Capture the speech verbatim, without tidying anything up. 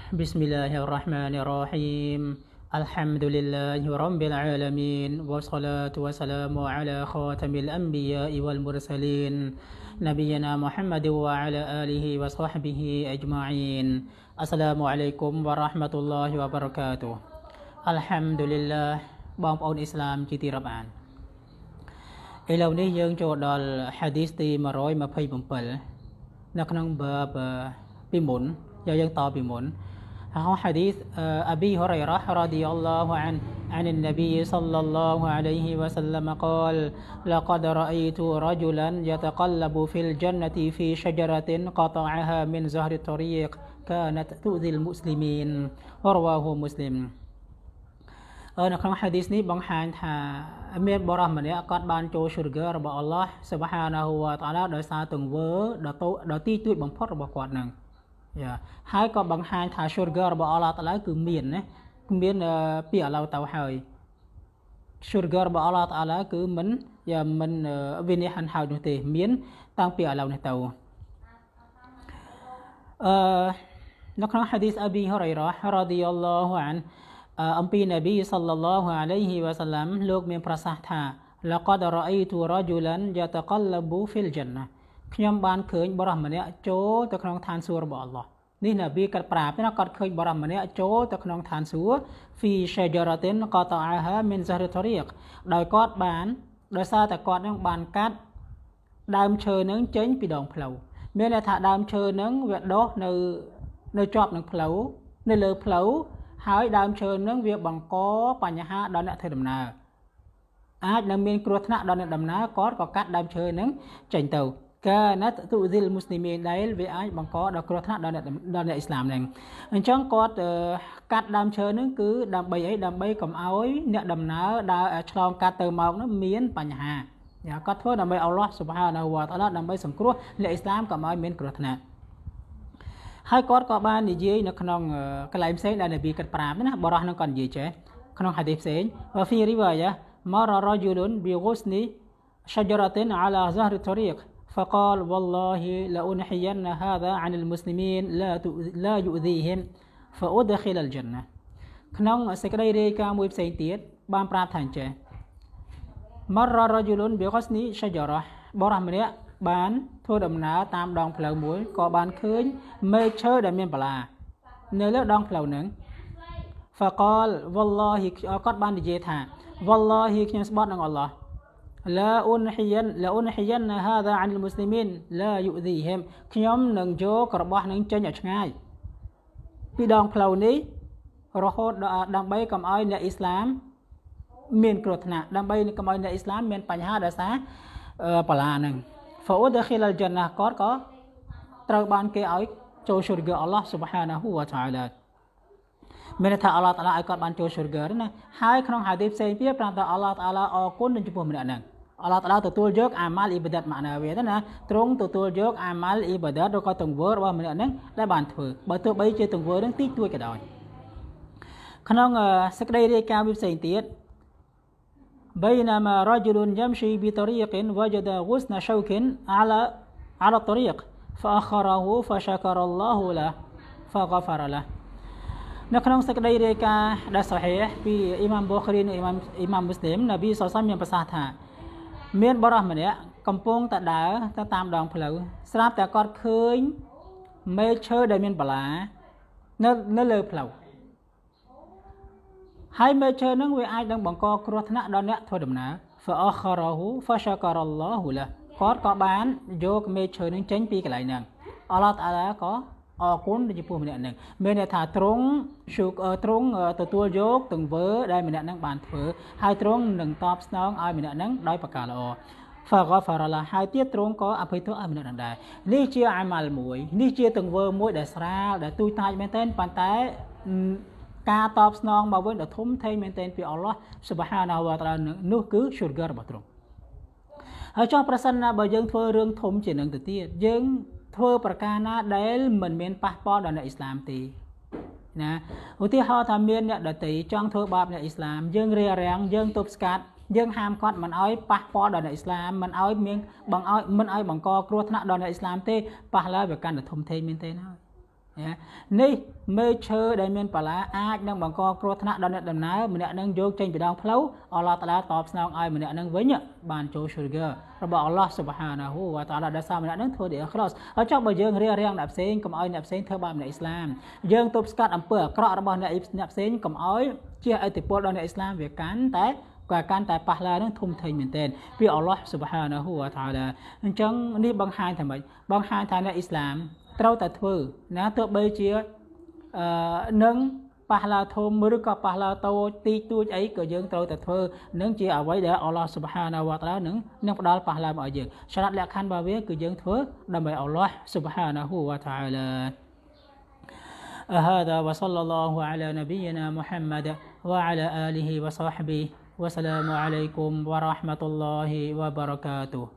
بسم الله الرحمن الرحيم الحمد لله رب العالمين والصلاة والسلام على خاتم الأنبياء والمرسلين نبينا محمد وعلى آله وصحبه أجمعين السلام عليكم ورحمة الله وبركاته الحمد لله បងប្អូនឥស្លាមជាទីរាប់អានឥឡូវនេះយើងចូលដល់ hadith ទី một trăm hai mươi bảy នៅក្នុង bab ពីមុនយើងតពីមុន حديث أبي هريرة رضي الله عنه عن النبي صلى الله عليه وسلم قال لقد رأيت رجلا يتقلب في الجنة في شجرة قطعها من زهر الطريق كانت تؤذي المسلمين رواه مسلم នៅក្នុង hadith នេះបង្ហាញថាមានបរិសម្នាក់គាត់បានចូល syurga របស់អល់ឡោះ Subhanahu wa ta'ala ដោយសារទង្វើដ៏ទីទួចបំផុតរបស់គាត់នឹង ហើយក៏បង្ហាញថា syurga របស់អល់ឡោះតាឡាគឺមានណាមានពីឥឡូវទៅហើយ syurga របស់អល់ឡោះតាឡាគឺមិនយ៉ាមិនវិនិច្ឆ័យហើយនោះទេមានតាំងពីឥឡូវនេះទៅអឺនៅក្នុង hadith Abi Hurairah radhiyallahu anhu អំពីនប៊ី sallallahu alayhi wa sallam លោកមានប្រសាសន៍ថា laqad ra'aytu rajulan yataqallabu fil jannah ខ្ញុំបានឃើញបរិសម្នាក់ចូលទៅក្នុងឋានសួគ៌របស់អល់ឡោះនេះនប៊ីគាត់ប្រាប់ណាគាត់ឃើញបរិសម្នាក់ចូលទៅក្នុងឋានសួគ៌ fi shajaratin qata'aha min zahri tariq ដោយគាត់បានដោយសារតែគាត់នឹងបានកាត់ដើមឈើនឹងចេញពីដងផ្លូវមានន័យថាដើមឈើនឹងវាដុះនៅនៅជាប់នឹងផ្លូវនៅលើផ្លូវហើយដើមឈើនឹងវាបង្កបញ្ហាដល់អ្នកធ្វើដំណើរអាចនឹងមានគ្រោះថ្នាក់ដល់អ្នកដំណើរគាត់ក៏កាត់ដើមឈើនឹងចេញទៅកាណាត់ទុស៊ីលមូស្លីមីនដែលវាអាចបង្កដល់គ្រោះថ្នាក់ដល់អ្នកដល់អ្នកអ៊ីស្លាមនឹងអញ្ចឹងគាត់កាត់ដើមឈើនឹងគឺដើម្បីអីដើម្បីកុំឲ្យអ្នកដំណើរដើរឆ្លងកាត់ទៅមកនោះមានបញ្ហាគាត់ធ្វើដើម្បីអល់ឡោះស៊ុបហានាហ៊ូវតាអាឡាដើម្បីសង្គ្រោះអ្នកអ៊ីស្លាមកុំឲ្យមានគ្រោះថ្នាក់ហើយគាត់ក៏បាននិយាយនៅក្នុងកន្លែងផ្សេងដែលនប៊ីគាត់ប្រាប់ណាបរោះនឹងគាត់និយាយចេះក្នុងហាឌីសផ្សេងវ៉ាហ្វីរីវ៉ាយ៉ាម៉ារ៉ារ៉ាជូលុនប៊ីហ្គូស្នី شجرة على ظهر الطريق فقال والله لأنحين هذا عن المسلمين لا لا يؤذيهم فأدخل الجنة ក្នុងសេចក្តីរាយការណ៍មួយផ្សេងទៀតបានប្រាប់ថាអញ្ចេះ مر رجل بغصن شجرة បរិសម្នាក់បានធ្វើដំណើរតាមដងផ្លូវមួយក៏បានឃើញមែកឈើដែលមានបន្លានៅលើដងផ្លូវហ្នឹង فقال والله គាត់បាននិយាយថា والله ខ្ញុំស្បត់នឹងអល់ឡោះ لا أنحين لا أنحين هذا عن المسلمين لا يؤذيهم ខ្ញុំនឹងយករបស់នឹងចេញឲ្យឆ្ងាយពីដងផ្លូវនេះរហូតដល់ដើម្បីកុំឲ្យអ្នកអ៊ីស្លាមមានគ្រោះថ្នាក់ដើម្បីកុំឲ្យអ្នកអ៊ីស្លាមមានបញ្ហាដោយសារបលាហ្នឹង فأدخل الجنة គាត់ក៏ត្រូវបានគេឲ្យចូល syurga អល់ឡោះ Subhanahu wa ta'ala មានថាអល់ឡោះតាឡាឲ្យគាត់បានចូល syurga ណាហើយក្នុងហាឌីសផ្សេងទៀតប្រាប់ថាអល់ឡោះតាឡាអរគុណចំពោះម្នាក់ហ្នឹងអល់ឡោះតាឡាទទួលយកអាម៉ាល់អ៊ីបាដាតម៉ាណាវីទៅណាទ្រង់ទទួលយកអាម៉ាល់អ៊ីបាដាតឬក៏ទង្វើរបស់ម្នាក់ហ្នឹងដែលបានធ្វើបើទោះបីជាទង្វើហ្នឹងតិចតួចក៏ដោយក្នុងសេចក្តីរាយការណ៍ផ្សេងទៀត بينما رجل يمشي بطريق وجد غصن شوك على على الطريق فأخره فشكر الله له فغفر له នៅក្នុងសេចក្តីរាយការណ៍ដែលសូហេហ៍ពីអ៊ីម៉ាមបូខារីនិងអ៊ីម៉ាមអ៊ីម៉ាមមូស្លីមនប៊ីសល្លល្លាហ៍មានប្រសាសន៍ថាមានបរិសម្នាក់កំពុងតែដើរទៅតាមដងផ្លូវស្រាប់តែគាត់ឃើញមែកឈើដែលមានបន្លានៅនៅលើផ្លូវហើយមែកឈើនឹងវាអាចនឹងបង្កគ្រោះថ្នាក់ដល់អ្នកធ្វើដំណើរ فأخره فشكر الله له គាត់ក៏បានយកមែកឈើនឹងចេញពីកន្លែងហ្នឹងអល់ឡោះតាអាឡាក៏អរគុណចំពោះម្នាក់ហ្នឹងមានន័យថាទ្រង់ទ្រង់ទទួលយកទង្វើដែលម្នាក់ហ្នឹងបានធ្វើហើយទ្រង់នឹងតបស្នងឲ្យម្នាក់ហ្នឹងដោយប្រការល្អ فغفر له ហើយទៀតទ្រង់ក៏អភ័យទោសឲ្យម្នាក់ហ្នឹងដែរនេះជាអាម៉ាល់មួយនេះជាទង្វើមួយដែលស្រាលដែលទូចតាចមែនទែនប៉ុន្តែការតបស្នងមកវិញដ៏ធំធេងមែនទែនពីអល់ឡោះ Subhanahu wa ta'ala នោះគឺ syurga របស់ទ្រង់ហើយចុះប្រសិនណាបើយើងធ្វើរឿងធំជាងនឹងទៅទៀតយើងធ្វើប្រការណាដែលមិនមានប៉ះពាល់ដល់អ្នកអ៊ីស្លាមទេណាឧទាហរណ៍ថាមានអ្នកដទៃចង់ធ្វើបាបអ្នកអ៊ីស្លាមយើងរារាំងយើងទប់ស្កាត់យើងហាមគាត់មិនឲ្យប៉ះពាល់ដល់អ្នកអ៊ីស្លាមមិនឲ្យមានបង្ឲ្យមិនឲ្យបង្កគ្រោះថ្នាក់ដល់អ្នកអ៊ីស្លាមទេប៉ះឡើយវាកាន់តែធំធេងមែនទេហើយនេះមេឈើដែលមានបលាអាចនឹងបង្កគ្រោះថ្នាក់ដល់អ្នកដំណើរម្នាក់នឹងយកចេញពីដងផ្លូវអល់ឡោះតាឡាតបស្នងឲ្យម្នាក់នឹងវិញបានចូល syurga របស់អល់ឡោះ Subhanahu wa Ta'ala ដែលសារម្នាក់នឹងធ្វើដោយ ikhlas ហើយចុះបើយើងរៀបរៀងអ្នកផ្សេងកុំឲ្យអ្នកផ្សេងធ្វើបាបអ្នកអ៊ីស្លាមយើងទប់ស្កាត់អំពើអាក្រក់របស់អ្នកអ្នកផ្សេងកុំឲ្យជះឥទ្ធិពលដល់អ្នកអ៊ីស្លាមវាកាន់តែក៏កាន់តែប៉ះឡានឹងធំធេងមែនទែនពីអល់ឡោះ Subhanahu wa Ta'ala អញ្ចឹងនេះបង្ហាញថាម៉េចបង្ហាញថាអ្នកអ៊ីស្លាមត្រូវតែធ្វើណាទោះបីជាអឺនឹងប៉ះឡាធំឬក៏ប៉ះឡាតូចទីទួចអីក៏យើងត្រូវតែធ្វើនឹងជាអ្វីដែលអល់ឡោះ Subhanahu wa Ta'ala នឹងនឹងផ្ដល់ប៉ះឡាមកឲ្យយើងឆ្លាតលក្ខខណ្ឌរបស់វាគឺយើងធ្វើដើម្បីអល់ឡោះ Subhanahu wa Ta'ala هذا وصلى الله على نبينا محمد وعلى آله وصحبه والسلام عليكم ورحمة الله وبركاته